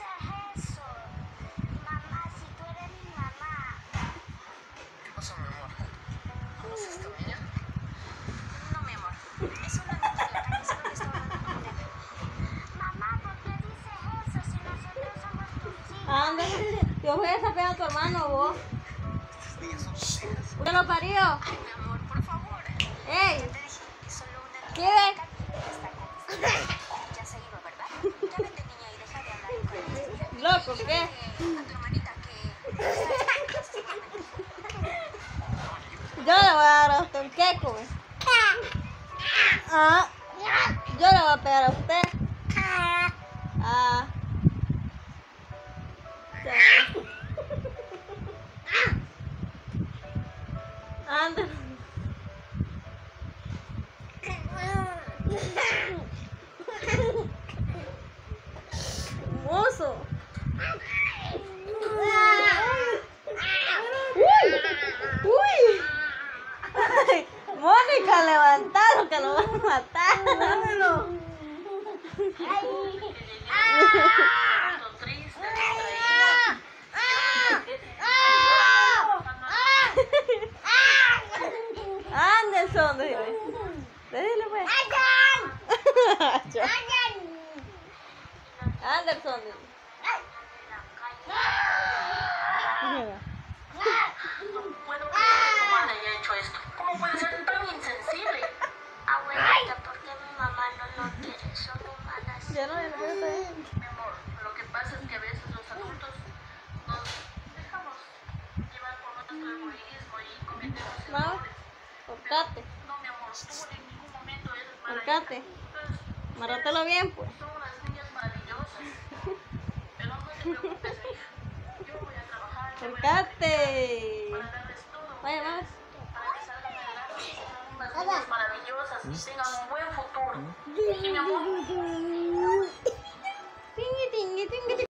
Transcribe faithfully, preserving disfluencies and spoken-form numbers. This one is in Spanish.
dices eso? Mamá, si tú eres mi mamá. ¿Qué pasó, mi amor? ¿Conoces a esta niña? No, mi amor. Es una niña de la calle, solo le estoy hablando con ella. Mamá, ¿por qué dices eso si nosotros somos tus hijos? Anda, yo voy a saber a tu hermano, vos. Estas niñas son tus hijas. ¿Usted lo parió? Ay, mi amor, por favor. ¡Ey! Ya te dije que es solo una niña ¿Qué? de la calle que está contigo. Ya se iba, ¿verdad? Ya vete, niña, y deja de hablar enfrente. Loco, ¿qué? A tu hermanita que está seguramente. Yo le voy a dar a usted un queco. Ah, yo le voy a pegar a usted. Ah. Anda. Mozo. Uy. Ay, Mónica, levantalo que lo van a matar. Dámelo. Anderson, dile. Dile pues. Anderson, dile. No puedo creer que tu madre haya hecho esto. ¿Cómo puede ser tan insensible? Abuelita, ¿por qué mi mamá no lo quiere? Son humanas. Ya no, ya no puedo saber. Mi amor, lo que pasa es que a veces los adultos nos dejamos llevar por nuestro egoísmo y cometemos No, errores. portate, No, mi amor, tú en ningún momento eres mala. portate. Marrátelo bien, pues. Son unas niñas maravillosas. Pero no te preocupes, hija. Yo voy a trabajar. yo voy a Portate. para darles todo. Vaya, vamos. Para que salgan adelante, que sean unas niñas maravillosas y tengan un buen futuro. ¿Sí, mi amor? Tingui, tingui, tingui.